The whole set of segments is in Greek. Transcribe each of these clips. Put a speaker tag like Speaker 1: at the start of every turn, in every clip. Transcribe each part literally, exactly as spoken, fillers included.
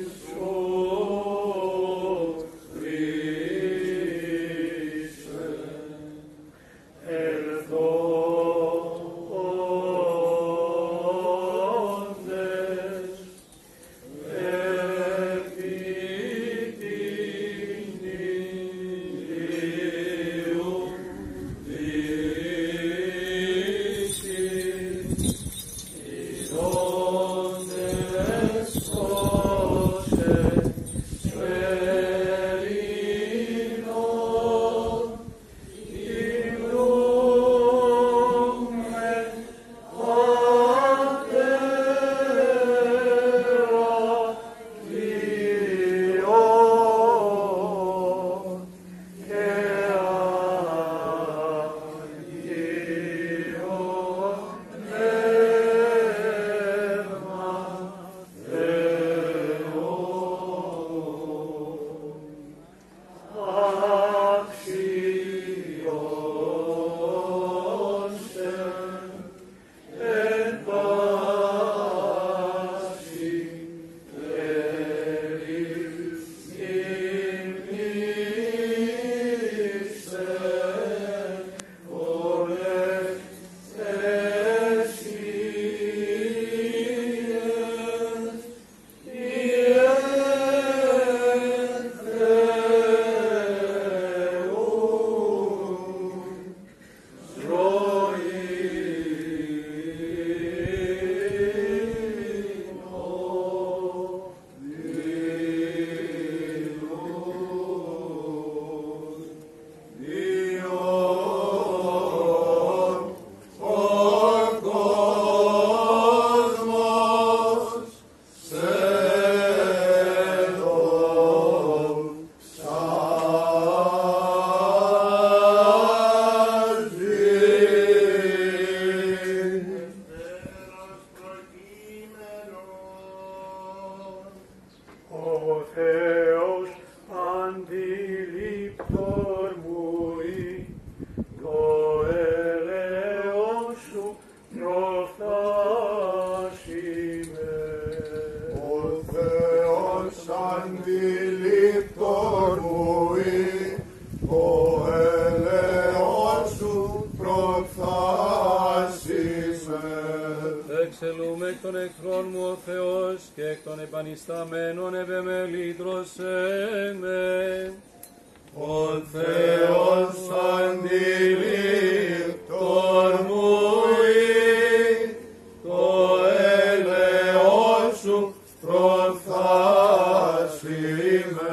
Speaker 1: Εξελούμε εκ των εχθρών μου ο Θεός και εκ των επανισταμένων ευεμελήτρωσέ με.
Speaker 2: Ο Θεός αντιλήπτον μου ή, το έλεος σου προφθάσει με.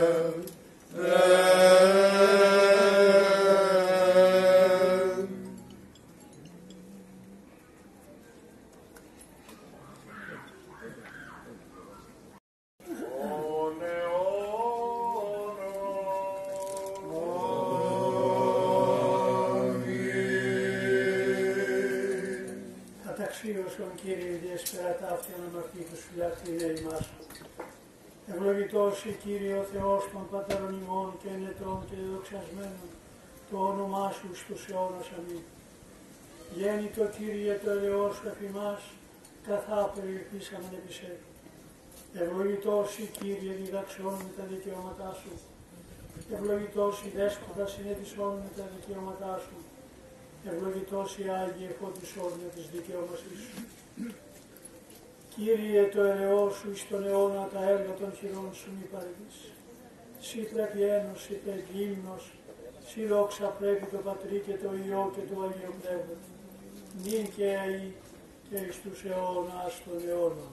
Speaker 3: Αξίωσον Κύριε διέσπερα ταύτια αναμαρτήτους φυλακτήρια ημάς. Ευλογητός η Κύριε ο Θεός των πατέρων ημών και ενετών και δοξασμένων, το όνομά σου στους αιώνας αμήν. Γέννητο Κύριε το ελεός σου εφ' ημάς, καθά περιελπίσαμεν επί σε. Ευλογητός η Κύριε διδαξών με τα δικαιώματά σου. Ευλογητός η Δέσποτα συνέτησόν με τα δικαιώματά σου. Ευλογητός η Άγιε φώτισόν με τις δικαιώμασής σου. Κύριε το ελεός σου εις τον αιώνα τα έργα των χειρών σου μη παρηγείς. Συ πρέπει ένωση πρέπει ύμνος, συ δόξα πρέπει το Πατρί και το Υιό και το Αγίο Πνεύμα. Νυν και αεί και εις τους αιώνας των αιώνων.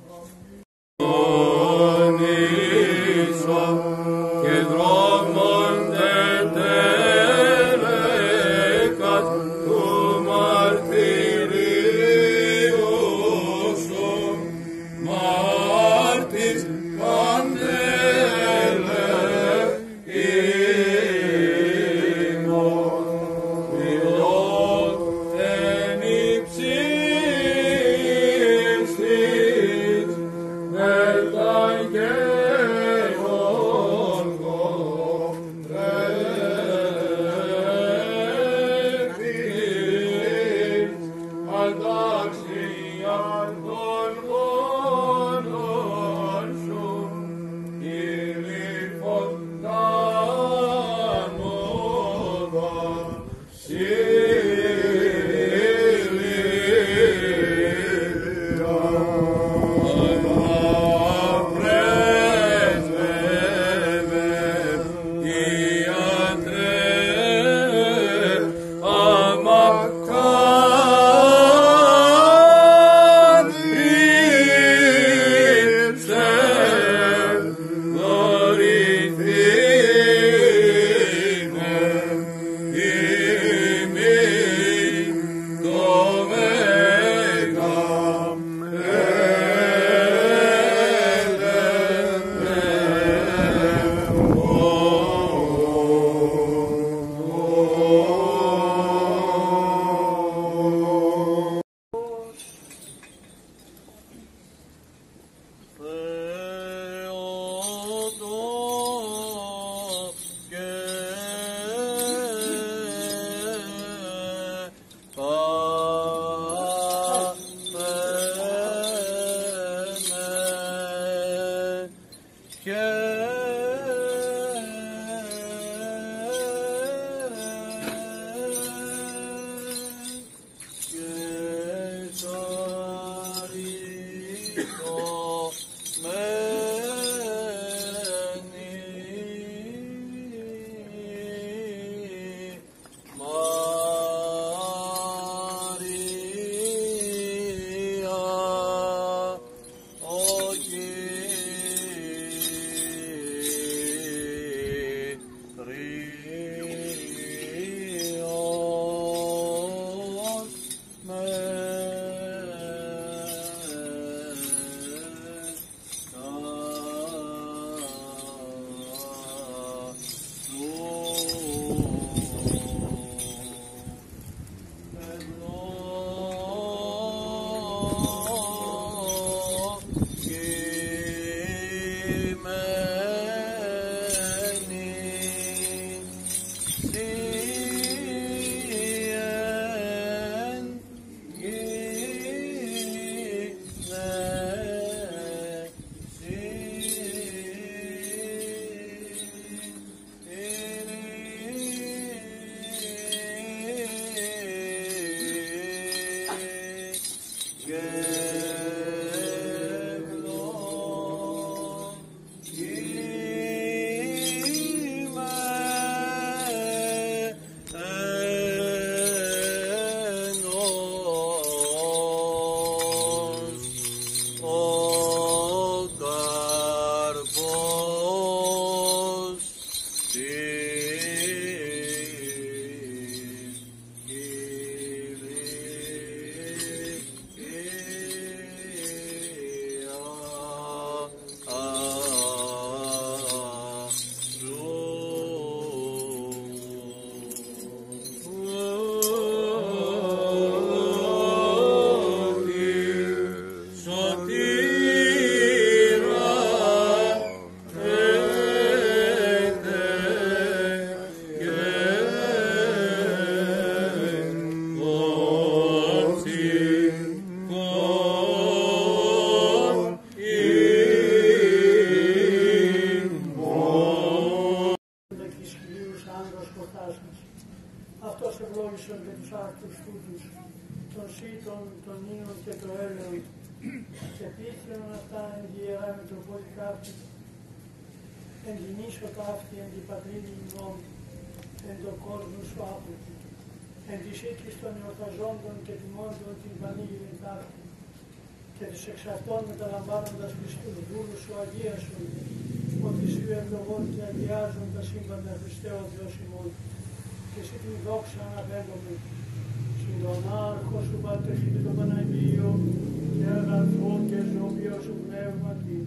Speaker 2: Και δρόμον τετέλεκας του μαρτυρίου σου, μάρτης παντέλε ημών, φιλός εν υψίστης με τα γέννη.
Speaker 3: εν γεννήσω ταύτη εν τη πατρίδη ημών, εν το κόσμο σου άπλητη, εν της οίκης των εορταζόντων και τιμώντων την πανήγυρη ταύτη, και τους εξ αυτών μεταλαμβάνοντας Χριστούς δούλους σου αγίασον, ότι σου ευλογών και αγιάζουν τα σύμπαντα Χριστέ ο Θεός ημών, και εσύ την δόξα αναπέμπομαι, συν τον άρχο σου Πατρί και τον Παναγίο, και αγαθό και ζωοποιό σου πνεύματι,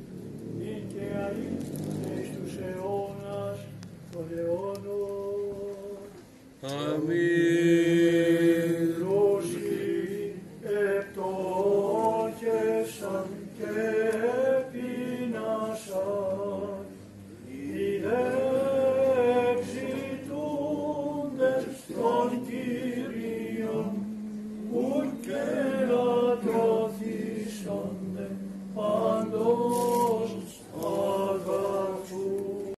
Speaker 3: και εις τους αιώνας των αιώνων.
Speaker 1: Αμήν.
Speaker 3: Δρόσι επτόχεσαν και πεινάσαν, οι δε εξητούντες των Κυρίων, ουκ και λατρωθήσονται παντός αγαθού.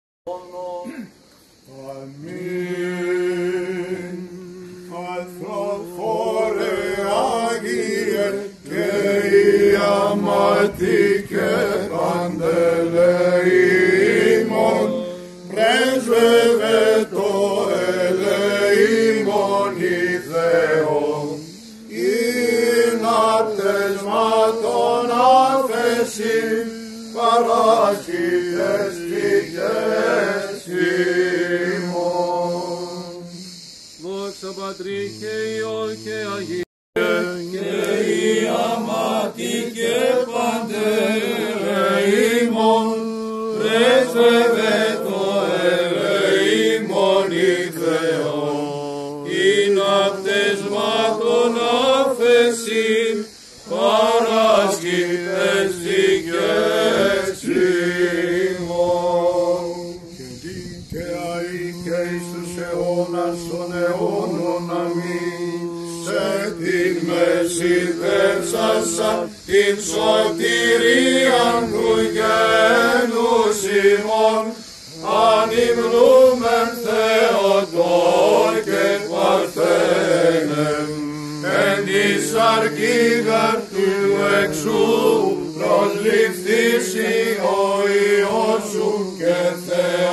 Speaker 2: Αμήν. Αθροφόρε Άγιε και η αμάτη και παντελεήμων, πρέσβευε το ελεήμων η Θεόν, είναι απτεσμάτων άφεσιν, παράσχητες πηγές ημών.
Speaker 1: Δόξα Πατρί και Υιό και Αγία
Speaker 2: και η αμάτη και παντελεήμων, πρέσβευε το ελεήμων η Θεόν, είναι απτεσμάτων άφεσιν, παράσχητες πηγές ημών. Και δίκαια και εις τους αιώνας των αιώνων, αμήν. Σε την μέση δεύσασα την σωτηρίαν του γένους ημών, ανυμνούμεν Θεοτό και Παρθένε, εν της αρκίδα του εξού προσληφθήσει ο Υιός σου και Θεός.